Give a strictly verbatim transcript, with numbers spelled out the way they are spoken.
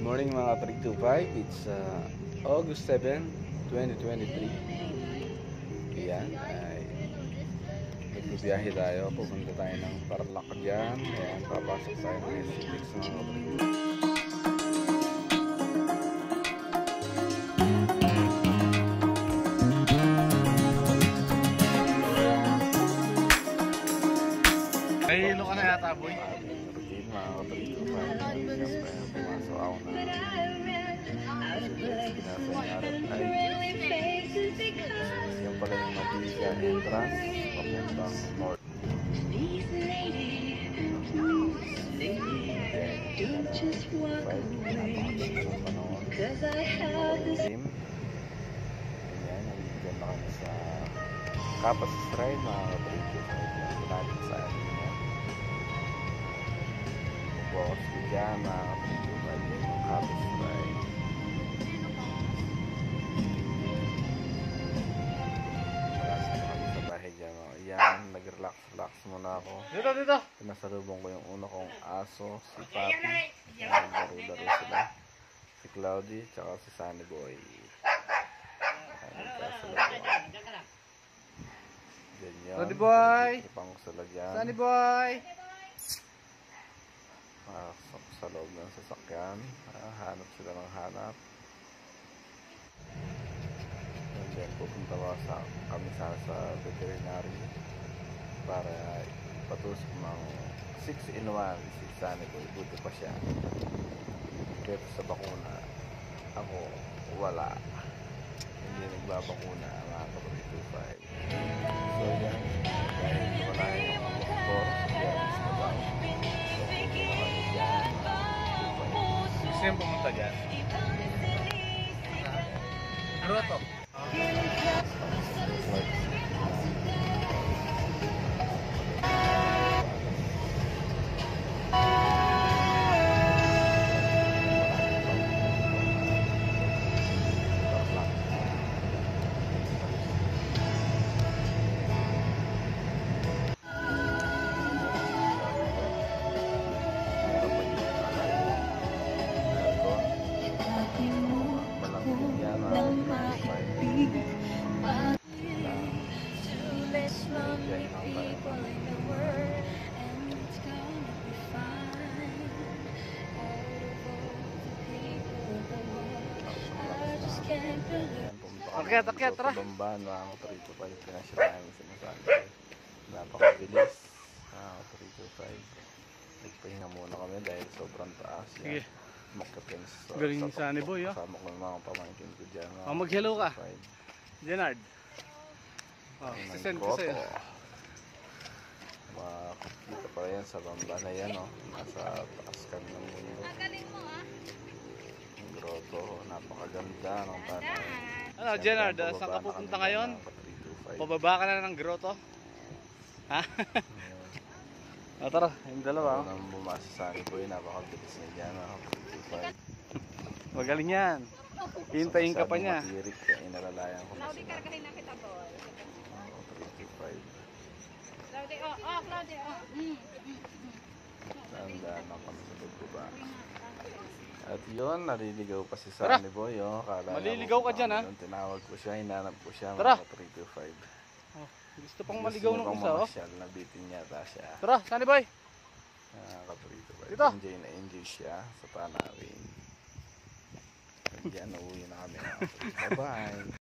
morning mga three two five. It's uh, August seventh, twenty twenty-three. Ayan, ay nagbibiyahe tayo. Pupunta tayo ng Tarlac dyan. Ayan, papasok tayo ng S C X mga kapatid. Ay, hilo ka na yata, boy. Routine mga kapatid. Siyempre, pumasok ako na yung pala yung Matiga entrance papuntang north. Team. Ayan, nandito na kami sa Kapas Stride mga kapatid. Natin sa atin niya. Bukas ko dyan mga kapatid. Yung Kapas Stride. Yan, nag-relax-relax muna ako. Dito, dito. Pinasalubong ko yung una kong aso, si Papi. Laro-laro sila. Si Cloudy, tsaka si Sunny Boy. Ganyan. Sunny Boy! Ipang ko sila dyan. Sunny Boy! Pasok sa loob ng sasakyan. Hanap sila ng hanap. And then pupunta ko sa kami sa, sa veterinary para patusok ng six in one si Sunny Boy. Buti pa siya. Pero sa bakuna ako wala, hindi nagbabakuna mga kapatid two five. So yan, dahil wala yung doktor yes, na daw. So pupunta kami dyan. Gusto yung pumunta dyan. Ano ito? Akyat, akyat, tara. Bamban, mga three two five. Pinasya namin sinasabi. Napakabilis. Mga three two five. Nagpahinga muna kami dahil sobrang taas. Sige. Makapin sa galing ni Sunny Boy, oh. Kasama ko ng mga pamangkin ko dyan. Oh, mag-hello ka. Jenard. Oh, sisend ko sa'yo. Makikita pa yan sa bamba na yan, oh. Nasa taas kami ng mundo. Magaling mo, ah. Ang grotto, napakaganda ng tanay. Ano, Jenard, uh, saan ka pupunta ngayon? Pababa ka na ng grotto? Ha? O, tara, yung dalawa. Nang bumasa sa Sunny Boy, napakabilis na dyan. Magaling yan. Hintayin ka pa niya. Matirik, kaya inalalayan ko na Claudia, sila. kargahin na kita, boy. three two five. Claudia, oh, oh, Claudia, oh. Mm, mm, mm. Tandaan na kami sa baba. At yun, naliligaw pa si Sunny Boy, oh. Kala Maliligaw ka dyan, ha? Tinawag ko siya, hinanap ko siya. Tara. Mga three two five. Oh, gusto pang maligaw ng isa, oh. Gusto nabitin yata siya. Tara, Sunny Boy. Ah, three two five. Dito. Enjoy na enjoy siya sa tanawin. Diyan, uuwi na kami. Bye-bye.